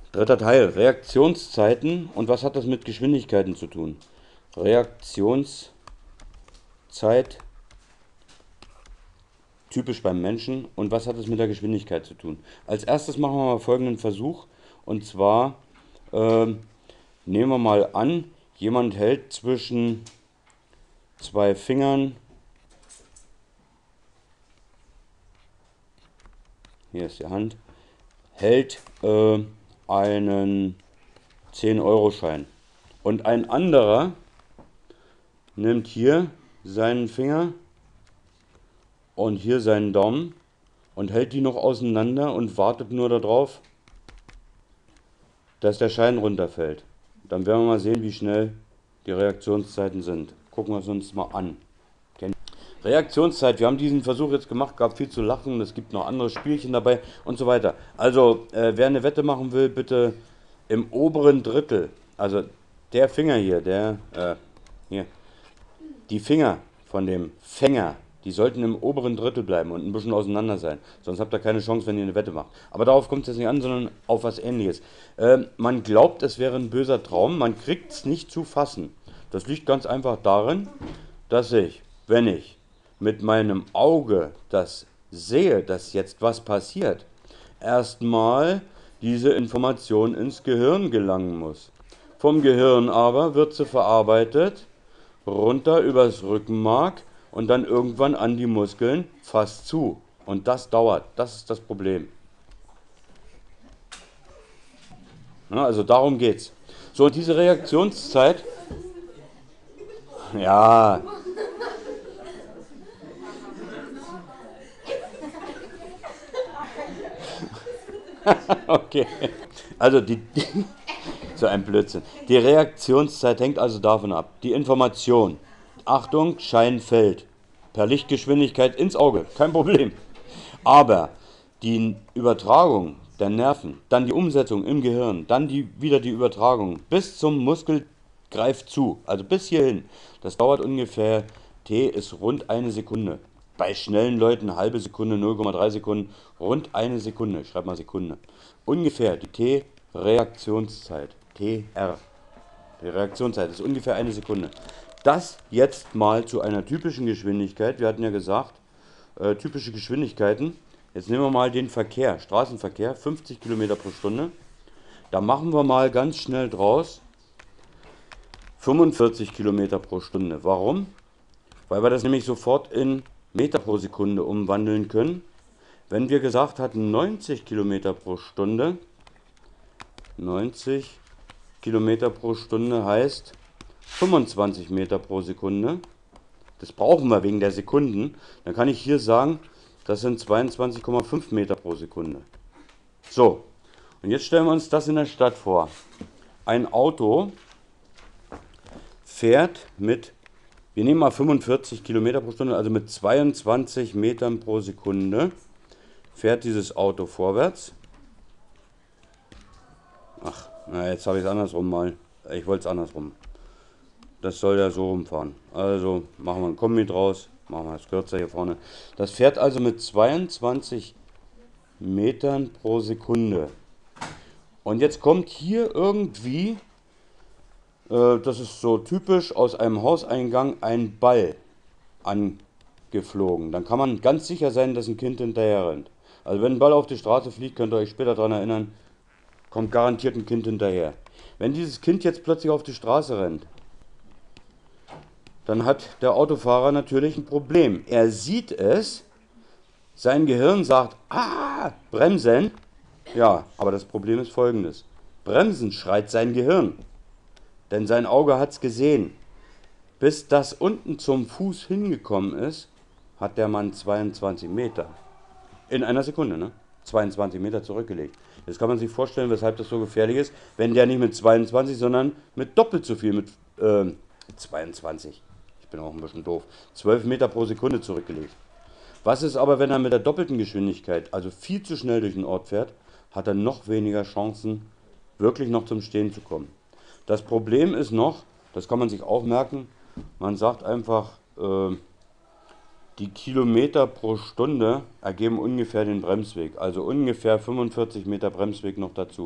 Dritter Teil, Reaktionszeiten und was hat das mit Geschwindigkeiten zu tun? Reaktionszeit, typisch beim Menschen, und was hat es mit der Geschwindigkeit zu tun? Als erstes machen wir mal folgenden Versuch, und zwar nehmen wir mal an, jemand hält zwischen zwei Fingern, hier ist die Hand, hält einen 10-Euro-Schein. Und ein anderer nimmt hier seinen Finger und hier seinen Daumen und hält die noch auseinander und wartet nur darauf, dass der Schein runterfällt. Dann werden wir mal sehen, wie schnell die Reaktionszeiten sind. Gucken wir es uns mal an. Reaktionszeit, wir haben diesen Versuch jetzt gemacht, gab viel zu lachen, es gibt noch andere Spielchen dabei und so weiter. Also, wer eine Wette machen will, bitte im oberen Drittel, also der Finger hier, hier, die Finger von dem Fänger, die sollten im oberen Drittel bleiben und ein bisschen auseinander sein. Sonst habt ihr keine Chance, wenn ihr eine Wette macht. Aber darauf kommt es jetzt nicht an, sondern auf was Ähnliches. Man glaubt, es wäre ein böser Traum, man kriegt es nicht zu fassen. Das liegt ganz einfach darin, dass ich, wenn ich mit meinem Auge das sehe, dass jetzt was passiert, erstmal diese Information ins Gehirn gelangen muss. Vom Gehirn aber wird sie verarbeitet, runter übers Rückenmark und dann irgendwann an die Muskeln fast zu. Und das dauert, das ist das Problem. Ja, also darum geht's. So, und diese Reaktionszeit, ja, okay. Also so ein Blödsinn. Die Reaktionszeit hängt also davon ab. Die Information. Achtung, Schein fällt. Per Lichtgeschwindigkeit ins Auge. Kein Problem. Aber die Übertragung der Nerven, dann die Umsetzung im Gehirn, dann wieder die Übertragung bis zum Muskel greift zu. Also bis hierhin. Das dauert ungefähr, T ist rund eine Sekunde. Bei schnellen Leuten halbe Sekunde, 0,3 Sekunden, rund eine Sekunde. Schreib mal Sekunde. Ungefähr die T-Reaktionszeit. TR. Die Reaktionszeit ist ungefähr eine Sekunde. Das jetzt mal zu einer typischen Geschwindigkeit. Wir hatten ja gesagt, typische Geschwindigkeiten. Jetzt nehmen wir mal den Verkehr, Straßenverkehr, 50 Kilometer pro Stunde. Da machen wir mal ganz schnell draus 45 Kilometer pro Stunde. Warum? Weil wir das nämlich sofort in Meter pro Sekunde umwandeln können. Wenn wir gesagt hatten 90 Kilometer pro Stunde, 90 Kilometer pro Stunde heißt 25 Meter pro Sekunde. Das brauchen wir wegen der Sekunden. Dann kann ich hier sagen, das sind 22,5 Meter pro Sekunde. So, und jetzt stellen wir uns das in der Stadt vor. Ein Auto fährt mit, wir nehmen mal 45 Kilometer pro Stunde, also mit 22 Metern pro Sekunde fährt dieses Auto vorwärts. Ach, na, jetzt habe ich es andersrum mal. Ich wollte es andersrum. Das soll ja so rumfahren. Also machen wir ein Kombi draus. Machen wir es kürzer hier vorne. Das fährt also mit 22 Metern pro Sekunde. Und jetzt kommt hier irgendwie, das ist so typisch, aus einem Hauseingang ein Ball angeflogen. Dann kann man ganz sicher sein, dass ein Kind hinterher rennt. Also wenn ein Ball auf die Straße fliegt, könnt ihr euch später daran erinnern, kommt garantiert ein Kind hinterher. Wenn dieses Kind jetzt plötzlich auf die Straße rennt, dann hat der Autofahrer natürlich ein Problem. Er sieht es, sein Gehirn sagt, bremsen. Ja, aber das Problem ist folgendes. Bremsen schreit sein Gehirn, denn sein Auge hat es gesehen. Bis das unten zum Fuß hingekommen ist, hat der Mann 22 Meter. In einer Sekunde, ne? 22 Meter zurückgelegt. Jetzt kann man sich vorstellen, weshalb das so gefährlich ist, wenn der nicht mit 22, sondern mit doppelt so viel, mit 22. Ich bin auch ein bisschen doof. 12 Meter pro Sekunde zurückgelegt. Was ist aber, wenn er mit der doppelten Geschwindigkeit, also viel zu schnell durch den Ort fährt, hat er noch weniger Chancen, wirklich noch zum Stehen zu kommen. Das Problem ist noch, das kann man sich auch merken, man sagt einfach, die Kilometer pro Stunde ergeben ungefähr den Bremsweg, also ungefähr 45 Meter Bremsweg noch dazu.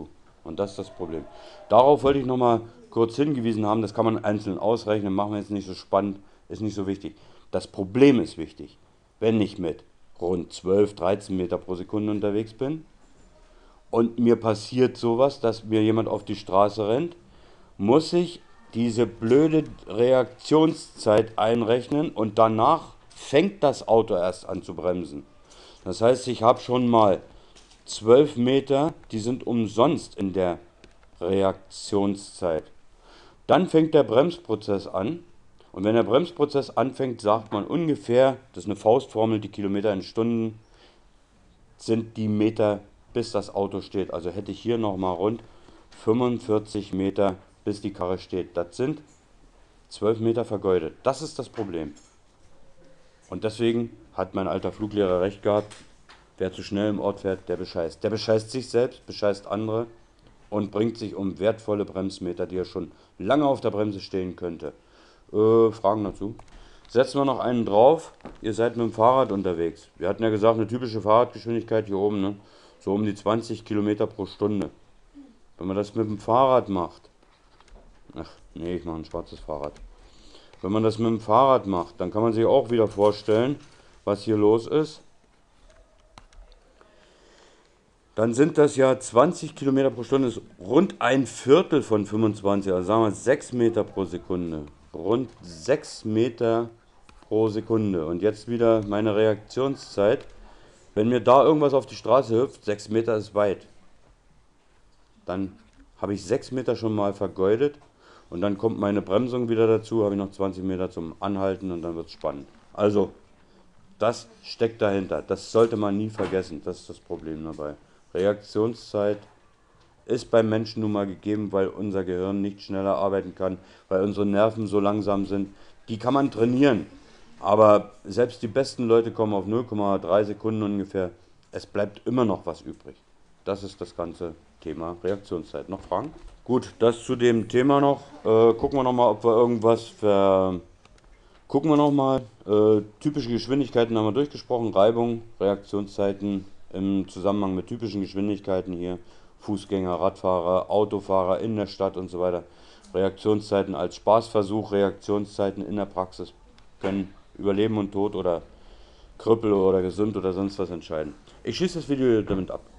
Und das ist das Problem. Darauf wollte ich nochmal kurz hingewiesen haben, das kann man einzeln ausrechnen, machen wir jetzt nicht so spannend, ist nicht so wichtig. Das Problem ist wichtig, wenn ich mit rund 12, 13 Meter pro Sekunde unterwegs bin und mir passiert sowas, dass mir jemand auf die Straße rennt, muss ich diese blöde Reaktionszeit einrechnen und danach fängt das Auto erst an zu bremsen. Das heißt, ich habe schon mal 12 Meter, die sind umsonst in der Reaktionszeit. Dann fängt der Bremsprozess an. Und wenn der Bremsprozess anfängt, sagt man ungefähr, das ist eine Faustformel, die Kilometer in Stunden sind die Meter, bis das Auto steht. Also hätte ich hier nochmal rund 45 Meter, bis die Karre steht. Das sind 12 Meter vergeudet. Das ist das Problem. Und deswegen hat mein alter Fluglehrer recht gehabt. Wer zu schnell im Ort fährt, der bescheißt. Der bescheißt sich selbst, bescheißt andere und bringt sich um wertvolle Bremsmeter, die er schon lange auf der Bremse stehen könnte. Fragen dazu? Setzen wir noch einen drauf. Ihr seid mit dem Fahrrad unterwegs. Wir hatten ja gesagt, eine typische Fahrradgeschwindigkeit hier oben, ne? So um die 20 Kilometer pro Stunde. Wenn man das mit dem Fahrrad macht, ach nee, ich mache ein schwarzes Fahrrad. Wenn man das mit dem Fahrrad macht, dann kann man sich auch wieder vorstellen, was hier los ist. Dann sind das ja 20 Kilometer pro Stunde, ist rund ein Viertel von 25, also sagen wir 6 Meter pro Sekunde. Rund 6 Meter pro Sekunde. Und jetzt wieder meine Reaktionszeit. Wenn mir da irgendwas auf die Straße hüpft, 6 Meter ist weit. Dann habe ich 6 Meter schon mal vergeudet. Und dann kommt meine Bremsung wieder dazu, habe ich noch 20 Meter zum Anhalten und dann wird es spannend. Also, das steckt dahinter. Das sollte man nie vergessen. Das ist das Problem dabei. Reaktionszeit ist beim Menschen nun mal gegeben, weil unser Gehirn nicht schneller arbeiten kann, weil unsere Nerven so langsam sind. Die kann man trainieren, aber selbst die besten Leute kommen auf 0,3 Sekunden ungefähr. Es bleibt immer noch was übrig. Das ist das ganze Thema Reaktionszeit. Noch Fragen? Gut, das zu dem Thema noch. Gucken wir nochmal, ob wir irgendwas Gucken wir nochmal. Typische Geschwindigkeiten haben wir durchgesprochen. Reibung, Reaktionszeiten im Zusammenhang mit typischen Geschwindigkeiten hier. Fußgänger, Radfahrer, Autofahrer in der Stadt und so weiter. Reaktionszeiten als Spaßversuch, Reaktionszeiten in der Praxis können über Leben und Tod oder Krüppel oder gesund oder sonst was entscheiden. Ich schließe das Video damit ab.